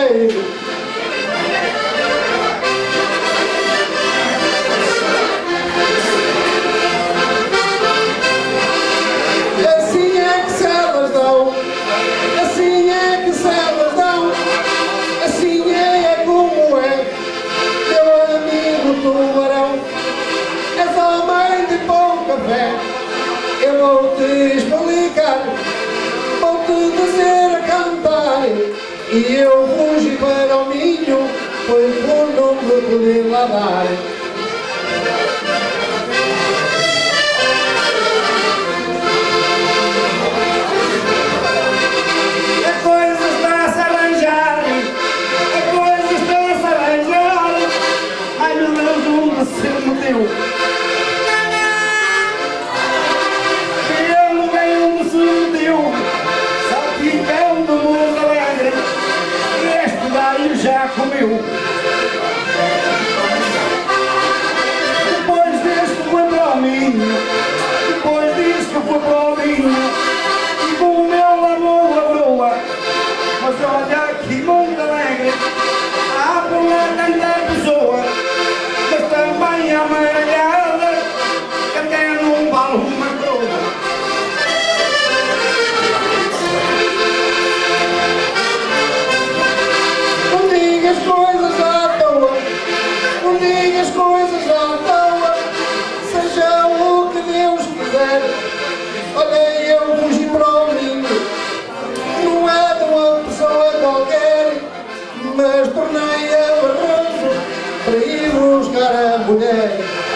dinheiro. Assim é que se elas dão, assim é que se elas dão, assim é como é, meu amigo tubarão. És homem de pouca fé, eu vou-te explicar, vou-te dizer a cantar, e eu fugi para o ninho, foi por não me poder lá dar. A coisa está-se a arranjar, a coisa está-se a arranjar, ai meu Deus, onde se meteu? Eu não ganho onde se meteu, salpicão do mundo alegre, este daí já comeu. Depois diz que foi para o minho, depois diz que foi para o minho, e com o meu lavou a broa, mas olha aqui mundo alegre, há por lá tanta pessoa, mas também amarelhada, que até não vale uma broa. Não digas coisas à toa, não digas coisas à toa, seja o que Deus quiser. Olha, eu fugi para o ninho, não é de uma pessoa qualquer, mas tornei a barroso para ir buscar a mulher.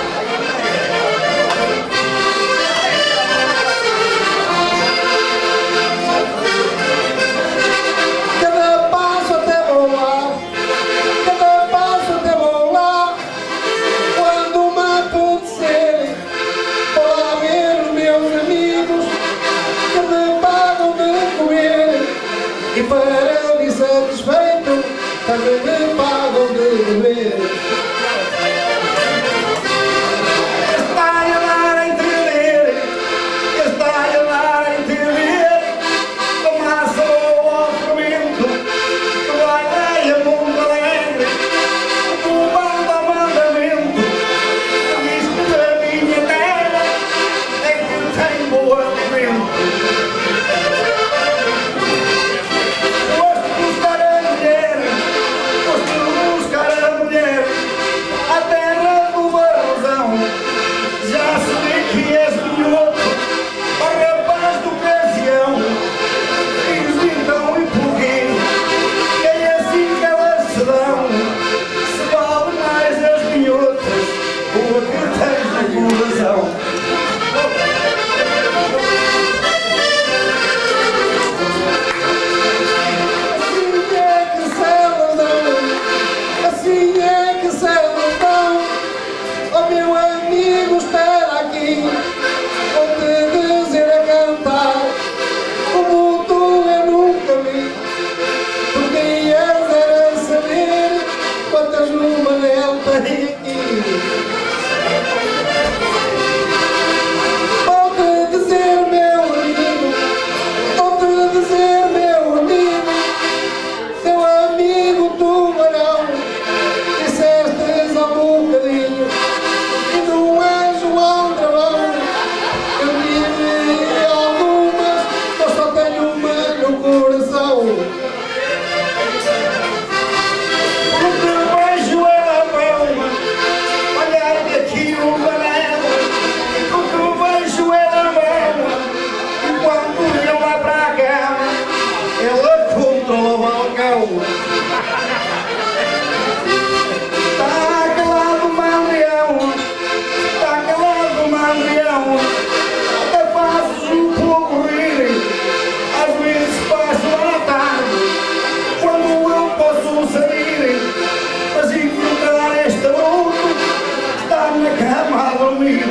Cada passo até vou lá, cada passo até vou lá, quando me apetecer, vou lá ver os meus amigos que me pagam de comer, e para mim satisfeito também me pagam de beber. Está a dar a entender, está a dar a entender, tomar só o fermento, que vai a mundo alegre, o manda mandamento, diz que a minha terra é que tem boa alimento. Gosto de buscar a mulher, gosto de buscar a mulher, a terra do barrosão, já se vê que és minhoto, ó rapaz do ocasião, diz então e porquê, que é assim que elas se dão, se vale mais as minhotas, ou a que tens no coração. Assim é que se elas dão, assim é que se elas dão, ó meu amigo, espera aqui, vou-te dizer a cantar, como tu eu nunca vi, tu querias era saber quantas numa dela tem aqui. Vou-te dizer, meu amigo, vou-te dizer, meu amigo tubarão, dissestes há um bocadinho, e não és o aldrabão. Eu tive algumas, mas só tenho uma no coração. Porque beijo a palma, olhar daqui o banana, porque beijo a palma, e quando eu lá para a cama, ela controla o balcão. Está calado o mandrião, está calado o mandrião, até fazes o povo rir, às vezes passo à tarde, quando eu posso sair, mas encontrar este bruto, está na cama a dormir.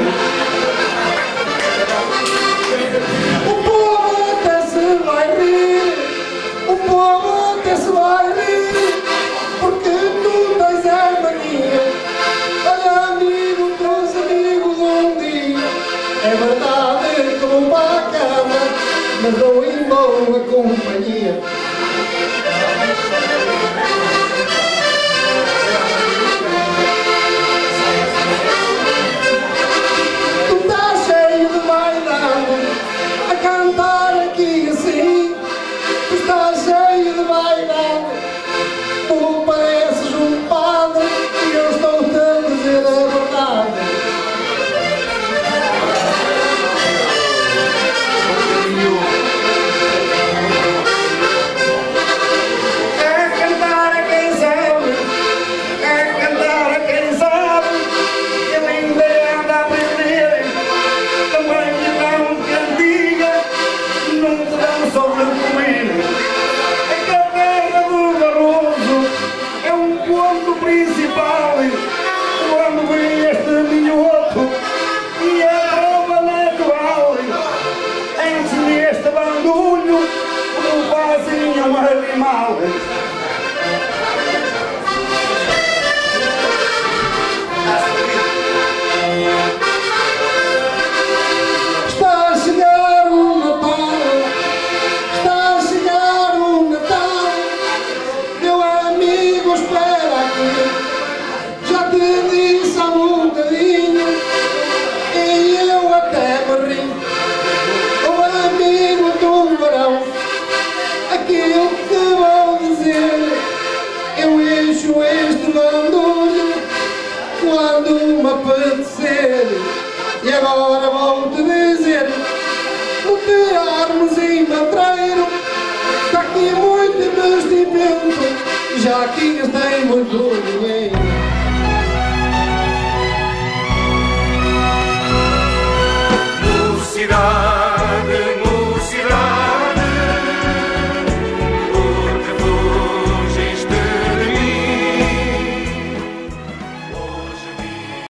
O povo até se vai rir, o povo até se vai rir, porque tu tens a mania, olha amigo, teus amigos um dia, é verdade que vou para a cama, mas dou em boa companhia. estar aqui assim, tu estás cheio de vaidade, tu pareces um padre e eu estou-te a dizer a verdade. Está a chegar o Natal, meu amigo, espera aqui. Já te disse há um bocadinho e eu até me ri. Oh amigo do verão, aquilo que vou dizer, eu encho este bandulho quando me apetecer. E agora vou-te dizer, no teu armozinho matreiro, está aqui muito investimento, já aqui tem muito dinheiro.